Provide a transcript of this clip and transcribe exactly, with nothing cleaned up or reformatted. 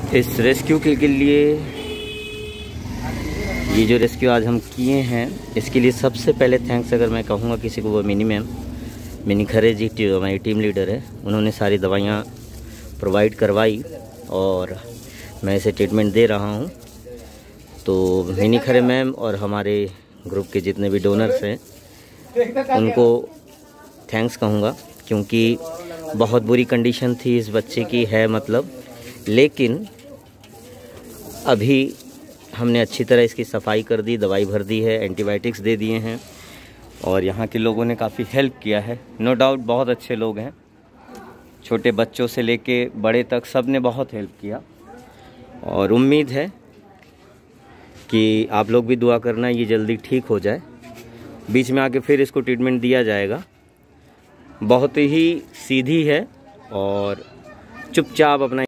इस रेस्क्यू के, के लिए ये जो रेस्क्यू आज हम किए हैं इसके लिए सबसे पहले थैंक्स अगर मैं कहूँगा किसी को, वो मिनी मैम, मिनी खरे जी हमारी टीम लीडर है। उन्होंने सारी दवाइयाँ प्रोवाइड करवाई और मैं इसे ट्रीटमेंट दे रहा हूँ। तो मिनी खरे मैम और हमारे ग्रुप के जितने भी डोनर्स हैं उनको थैंक्स कहूँगा, क्योंकि बहुत बुरी कंडीशन थी इस बच्चे की है मतलब, लेकिन अभी हमने अच्छी तरह इसकी सफाई कर दी, दवाई भर दी है, एंटीबायोटिक्स दे दिए हैं और यहाँ के लोगों ने काफ़ी हेल्प किया है। नो डाउट बहुत अच्छे लोग हैं, छोटे बच्चों से लेके बड़े तक सब ने बहुत हेल्प किया और उम्मीद है कि आप लोग भी दुआ करना ये जल्दी ठीक हो जाए। बीच में आके फिर इसको ट्रीटमेंट दिया जाएगा। बहुत ही सीधी है और चुपचाप अपना